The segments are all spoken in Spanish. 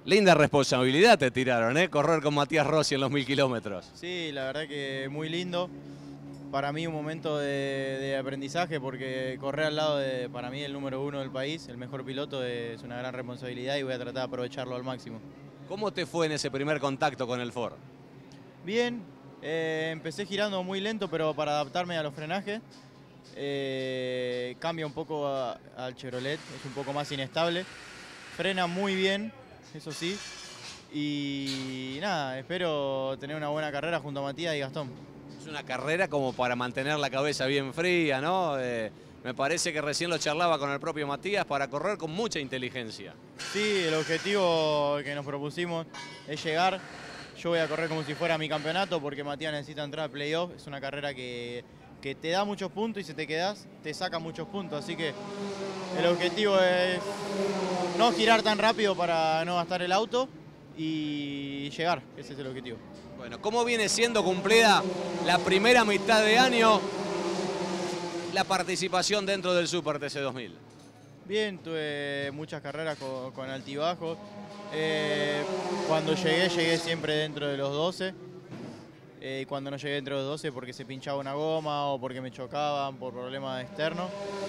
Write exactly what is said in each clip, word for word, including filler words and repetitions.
Linda responsabilidad te tiraron, ¿eh? Correr con Matías Rossi en los mil kilómetros. Sí, la verdad que muy lindo. Para mí un momento de, de aprendizaje porque correr al lado de, para mí, el número uno del país, el mejor piloto, es una gran responsabilidad y voy a tratar de aprovecharlo al máximo. ¿Cómo te fue en ese primer contacto con el Ford? Bien, eh, empecé girando muy lento, pero para adaptarme a los frenajes. Eh, cambia un poco a, al Chevrolet, es un poco más inestable. Frena muy bien, eso sí. Y nada, espero tener una buena carrera junto a Matías y Gastón. Es una carrera como para mantener la cabeza bien fría, ¿no? Eh, me parece que recién lo charlaba con el propio Matías, para correr con mucha inteligencia. Sí, el objetivo que nos propusimos es llegar. Yo voy a correr como si fuera mi campeonato porque Matías necesita entrar al playoff. Es una carrera que, que te da muchos puntos y si te quedás te saca muchos puntos. Así que el objetivo es no girar tan rápido para no gastar el auto y llegar. Ese es el objetivo. Bueno, ¿cómo viene siendo cumplida la primera mitad de año la participación dentro del Super T C dos mil? Bien, tuve muchas carreras con, con altibajos. Eh, cuando llegué, llegué siempre dentro de los doce. Eh, y cuando no llegué dentro de los doce porque se pinchaba una goma o porque me chocaban por problemas externos.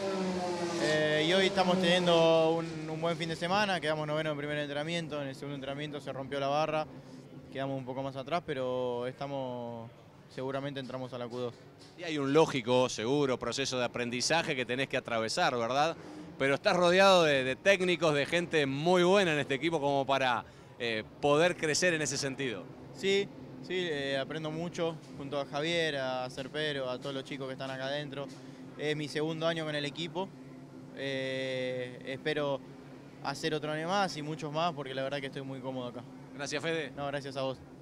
Eh, y hoy estamos teniendo un, un buen fin de semana, quedamos noveno en el primer entrenamiento, en el segundo entrenamiento se rompió la barra, quedamos un poco más atrás, pero estamos, seguramente entramos a la Q dos. Y hay un lógico, seguro, proceso de aprendizaje que tenés que atravesar, ¿verdad? Pero estás rodeado de, de técnicos, de gente muy buena en este equipo como para eh, poder crecer en ese sentido. Sí, sí, eh, aprendo mucho junto a Javier, a Serpero, a todos los chicos que están acá adentro. Es mi segundo año con el equipo. Eh, espero hacer otro año más y muchos más porque la verdad que estoy muy cómodo acá. Gracias, Fede. No, gracias a vos.